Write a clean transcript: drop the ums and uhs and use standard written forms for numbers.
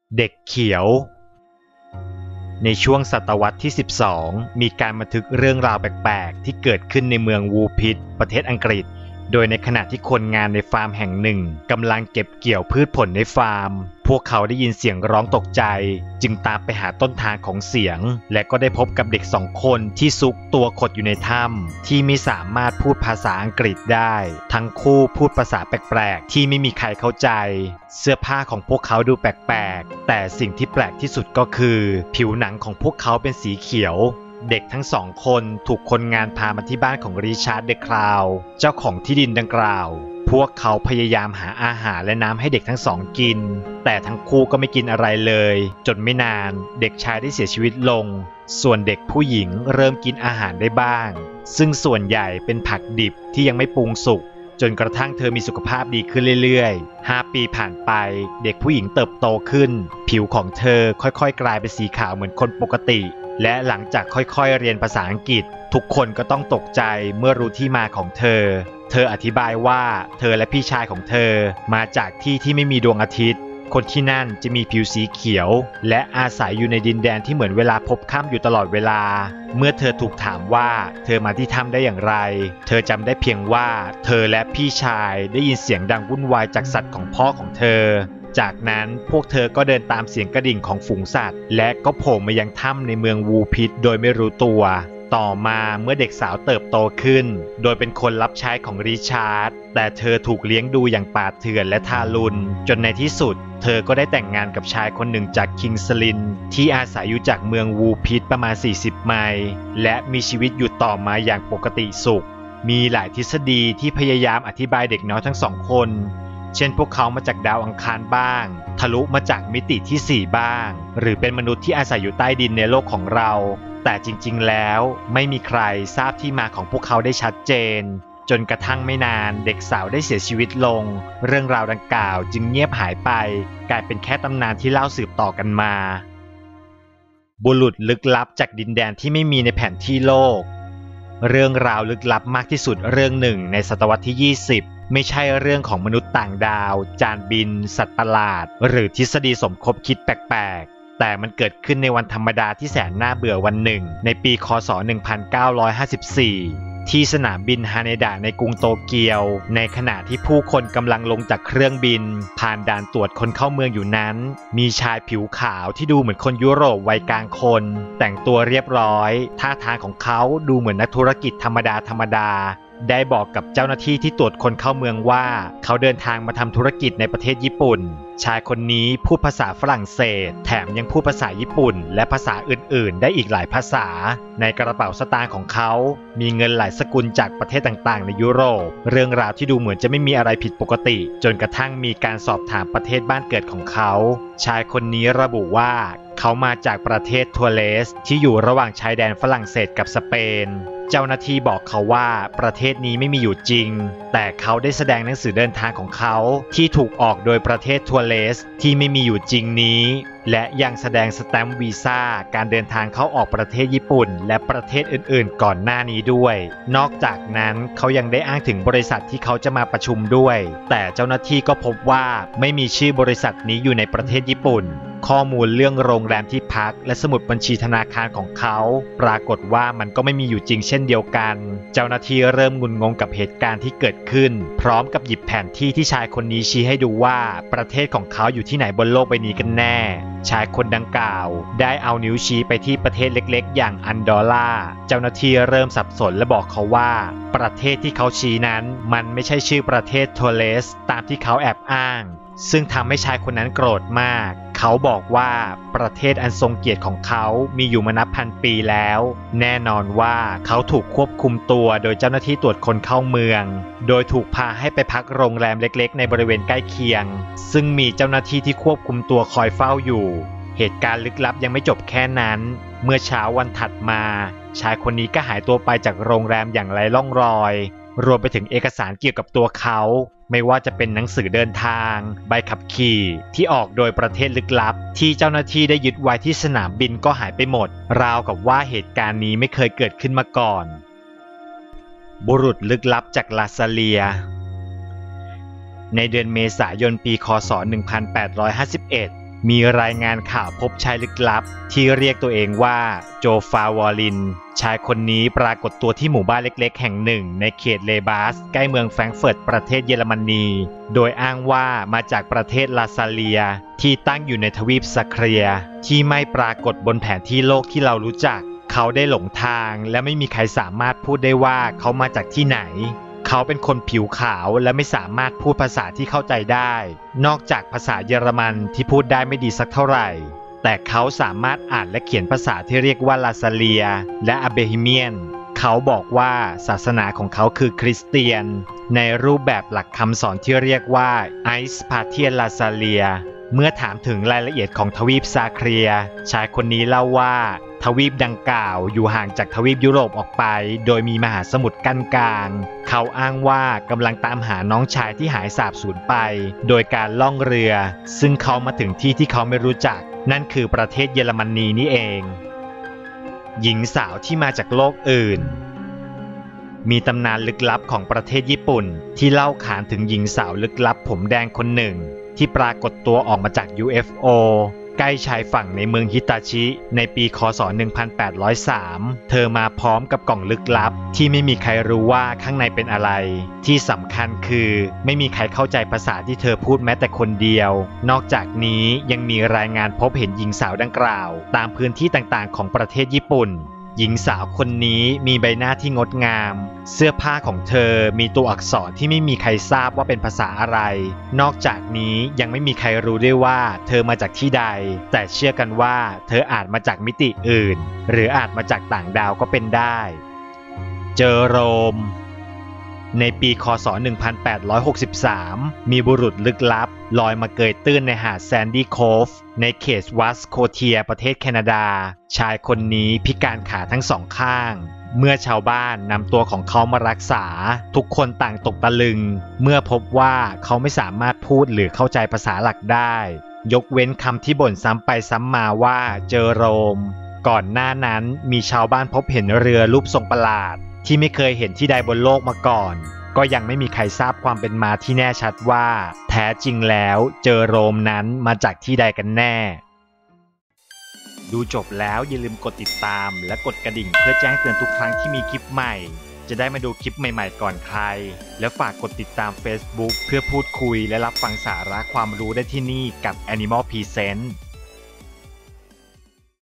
เด็กเขียวในช่วงศตวรรษที่ 12 มีการบันทึกเรื่องราวแปลกๆที่เกิดขึ้นในเมืองวูพิทประเทศอังกฤษโดยในขณะที่คนงานในฟาร์มแห่งหนึ่งกำลังเก็บเกี่ยวพืชผลในฟาร์มพวกเขาได้ยินเสียงร้องตกใจจึงตามไปหาต้นทางของเสียงและก็ได้พบกับเด็กสองคนที่ซุกตัวขดอยู่ในถ้ำที่ไม่สามารถพูดภาษาอังกฤษได้ทั้งคู่พูดภาษาแปลกๆที่ไม่มีใครเข้าใจเสื้อผ้าของพวกเขาดูแปลกๆแต่สิ่งที่แปลกที่สุดก็คือผิวหนังของพวกเขาเป็นสีเขียวเด็กทั้งสองคนถูกคนงานพามาที่บ้านของริชาร์ด เดอะคราวเจ้าของที่ดินดังกล่าวพวกเขาพยายามหาอาหารและน้ำให้เด็กทั้งสองกินแต่ทั้งคู่ก็ไม่กินอะไรเลยจนไม่นานเด็กชายได้เสียชีวิตลงส่วนเด็กผู้หญิงเริ่มกินอาหารได้บ้างซึ่งส่วนใหญ่เป็นผักดิบที่ยังไม่ปรุงสุกจนกระทั่งเธอมีสุขภาพดีขึ้นเรื่อยๆ5 ปีผ่านไปเด็กผู้หญิงเติบโตขึ้นผิวของเธอค่อยๆกลายเป็นสีขาวเหมือนคนปกติและหลังจากค่อยๆเรียนภาษาอังกฤษทุกคนก็ต้องตกใจเมื่อรู้ที่มาของเธออธิบายว่าเธอและพี่ชายของเธอมาจากที่ที่ไม่มีดวงอาทิตย์คนที่นั่นจะมีผิวสีเขียวและอาศัยอยู่ในดินแดนที่เหมือนเวลาพบค่ำอยู่ตลอดเวลาเมื่อเธอถูกถามว่าเธอมาที่ถ้ำได้อย่างไรเธอจำได้เพียงว่าเธอและพี่ชายได้ยินเสียงดังวุ่นวายจากสัตว์ของพ่อของเธอจากนั้นพวกเธอก็เดินตามเสียงกระดิ่งของฝูงสัตว์และก็โผล่มายังถ้ำในเมืองวูพิทโดยไม่รู้ตัวต่อมาเมื่อเด็กสาวเติบโตขึ้นโดยเป็นคนรับใช้ของริชาร์ดแต่เธอถูกเลี้ยงดูอย่างป่าเถื่อนและทารุณจนในที่สุดเธอก็ได้แต่งงานกับชายคนหนึ่งจากคิงสลินที่อาศัยอยู่จากเมืองวูพิทประมาณ40 ไมล์และมีชีวิตอยู่ต่อมาอย่างปกติสุขมีหลายทฤษฎีที่พยายามอธิบายเด็กน้อยทั้งสองคนเช่นพวกเขามาจากดาวอังคารบ้างทะลุมาจากมิติที่4บ้างหรือเป็นมนุษย์ที่อาศัยอยู่ใต้ดินในโลกของเราแต่จริงๆแล้วไม่มีใครทราบที่มาของพวกเขาได้ชัดเจนจนกระทั่งไม่นานเด็กสาวได้เสียชีวิตลงเรื่องราวดังกล่าวจึงเงียบหายไปกลายเป็นแค่ตำนานที่เล่าสืบต่อกันมาบุรุษลึกลับจากดินแดนที่ไม่มีในแผนที่โลกเรื่องราวลึกลับมากที่สุดเรื่องหนึ่งในศตวรรษที่20ไม่ใช่เรื่องของมนุษย์ต่างดาวจานบินสัตว์ประหลาดหรือทฤษฎีสมคบคิดแปลกๆแต่มันเกิดขึ้นในวันธรรมดาที่แสนน่าเบื่อวันหนึ่งในปีค.ศ. 1954ที่สนามบินฮาเนดะในกรุงโตเกียวในขณะที่ผู้คนกำลังลงจากเครื่องบินผ่านด่านตรวจคนเข้าเมืองอยู่นั้นมีชายผิวขาวที่ดูเหมือนคนยุโรปวัยกลางคนแต่งตัวเรียบร้อยท่าทางของเขาดูเหมือนนักธุรกิจธรรมดาได้บอกกับเจ้าหน้าที่ที่ตรวจคนเข้าเมืองว่าเขาเดินทางมาทำธุรกิจในประเทศญี่ปุ่นชายคนนี้พูดภาษาฝรั่งเศสแถมยังพูดภาษาญี่ปุ่นและภาษาอื่นๆได้อีกหลายภาษาในกระเป๋าสตางค์ของเขามีเงินหลายสกุลจากประเทศต่างๆในยุโรปเรื่องราวที่ดูเหมือนจะไม่มีอะไรผิดปกติจนกระทั่งมีการสอบถามประเทศบ้านเกิดของเขาชายคนนี้ระบุว่าเขามาจากประเทศทัวเลสที่อยู่ระหว่างชายแดนฝรั่งเศสกับสเปนเจ้าหน้าที่บอกเขาว่าประเทศนี้ไม่มีอยู่จริงแต่เขาได้แสดงหนังสือเดินทางของเขาที่ถูกออกโดยประเทศทัวเลสที่ไม่มีอยู่จริงนี้และยังแสดงสแตมป์วีซ่าการเดินทางเข้าออกประเทศญี่ปุ่นและประเทศอื่นๆก่อนหน้านี้ด้วยนอกจากนั้นเขายังได้อ้างถึงบริษัทที่เขาจะมาประชุมด้วยแต่เจ้าหน้าที่ก็พบว่าไม่มีชื่อบริษัทนี้อยู่ในประเทศญี่ปุ่นข้อมูลเรื่องโรงแรมที่พักและสมุดบัญชีธนาคารของเขาปรากฏว่ามันก็ไม่มีอยู่จริงเช่นเดียวกันเจ้าหน้าที่เริ่มงุนงงกับเหตุการณ์ที่เกิดขึ้นพร้อมกับหยิบแผนที่ที่ชายคนนี้ชี้ให้ดูว่าประเทศของเขาอยู่ที่ไหนบนโลกใบนี้กันแน่ชายคนดังกล่าวได้เอานิ้วชี้ไปที่ประเทศเล็กๆอย่างอันดอร่าเจ้าหน้าที่เริ่มสับสนและบอกเขาว่าประเทศที่เขาชี้นั้นมันไม่ใช่ชื่อประเทศทัวเลสตามที่เขาแอบอ้างซึ่งทำให้ชายคนนั้นโกรธมากเขาบอกว่าประเทศอันทรงเกียรติของเขามีอยู่มานับพันปีแล้วแน่นอนว่าเขาถูกควบคุมตัวโดยเจ้าหน้าที่ตรวจคนเข้าเมืองโดยถูกพาให้ไปพักโรงแรมเล็กๆในบริเวณใกล้เคียงซึ่งมีเจ้าหน้าที่ที่ควบคุมตัวคอยเฝ้าอยู่เหตุการณ์ลึกลับยังไม่จบแค่นั้นเมื่อเช้าวันถัดมาชายคนนี้ก็หายตัวไปจากโรงแรมอย่างไร้ร่องรอยรวมไปถึงเอกสารเกี่ยวกับตัวเขาไม่ว่าจะเป็นหนังสือเดินทางใบขับขี่ที่ออกโดยประเทศลึกลับที่เจ้าหน้าที่ได้ยึดไว้ที่สนามบินก็หายไปหมดราวกับว่าเหตุการณ์นี้ไม่เคยเกิดขึ้นมาก่อนบุรุษลึกลับจากลาซาเลีย ในเดือนเมษายนปีค.ศ. 1851 มีรายงานข่าวพบชายลึกลับที่เรียกตัวเองว่าโจฟาวอลินชายคนนี้ปรากฏตัวที่หมู่บ้านเล็กๆแห่งหนึ่งในเขตเลบาสใกล้เมืองแฟรงก์เฟิร์ตประเทศเยอรมนีโดยอ้างว่ามาจากประเทศลาซาเลียที่ตั้งอยู่ในทวีปซักเครียที่ไม่ปรากฏบนแผนที่โลกที่เรารู้จักเขาได้หลงทางและไม่มีใครสามารถพูดได้ว่าเขามาจากที่ไหนเขาเป็นคนผิวขาวและไม่สามารถพูดภาษาที่เข้าใจได้นอกจากภาษาเยอรมันที่พูดได้ไม่ดีสักเท่าไหร่แต่เขาสามารถอ่านและเขียนภาษาที่เรียกว่าลาซาเลียและอาเบฮิเมียนเขาบอกว่าศาสนาของเขาคือคริสเตียนในรูปแบบหลักคำสอนที่เรียกว่าไอส์พาเทียนลาซาเลียเมื่อถามถึงรายละเอียดของทวีปซาเครียชายคนนี้เล่าว่าทวีปดังกล่าวอยู่ห่างจากทวีปยุโรปออกไปโดยมีมหาสมุทรกั้นกลางเขาอ้างว่ากำลังตามหาน้องชายที่หายสาบสูญไปโดยการล่องเรือซึ่งเขามาถึงที่ที่เขาไม่รู้จักนั่นคือประเทศเยอรมนีนี่เองหญิงสาวที่มาจากโลกอื่นมีตำนานลึกลับของประเทศญี่ปุ่นที่เล่าขานถึงหญิงสาวลึกลับผมแดงคนหนึ่งที่ปรากฏตัวออกมาจาก UFO ใกล้ชายฝั่งในเมืองฮิตาชิในปีค.ศ. 1803 เธอมาพร้อมกับกล่องลึกลับที่ไม่มีใครรู้ว่าข้างในเป็นอะไรที่สำคัญคือไม่มีใครเข้าใจภาษาที่เธอพูดแม้แต่คนเดียวนอกจากนี้ยังมีรายงานพบเห็นหญิงสาวดังกล่าวตามพื้นที่ต่างๆของประเทศญี่ปุ่นหญิงสาวคนนี้มีใบหน้าที่งดงามเสื้อผ้าของเธอมีตัวอักษรที่ไม่มีใครทราบว่าเป็นภาษาอะไรนอกจากนี้ยังไม่มีใครรู้ด้วยว่าเธอมาจากที่ใดแต่เชื่อกันว่าเธออาจมาจากมิติอื่นหรืออาจมาจากต่างดาวก็เป็นได้เจอโรมในปีค.ศ. 1863 มีบุรุษลึกลับลอยมาเกยตื้นในหาดแซนดี้โคฟในเขตวัสโคเทียประเทศแคนาดาชายคนนี้พิการขาทั้งสองข้างเมื่อชาวบ้านนำตัวของเขามารักษาทุกคนต่างตกตะลึงเมื่อพบว่าเขาไม่สามารถพูดหรือเข้าใจภาษาหลักได้ยกเว้นคำที่บ่นซ้ำไปซ้ำมาว่าเจอโรมก่อนหน้านั้นมีชาวบ้านพบเห็นเรือรูปทรงประหลาดที่ไม่เคยเห็นที่ใดบนโลกมาก่อนก็ยังไม่มีใครทราบความเป็นมาที่แน่ชัดว่าแท้จริงแล้วเจอโรมนั้นมาจากที่ใดกันแน่ดูจบแล้วอย่าลืมกดติดตามและกดกระดิ่งเพื่อแจ้งเตือนทุกครั้งที่มีคลิปใหม่จะได้มาดูคลิปใหม่ๆก่อนใครและฝากกดติดตาม Facebook เพื่อพูดคุยและรับฟังสาระความรู้ได้ที่นี่กับ Animal Present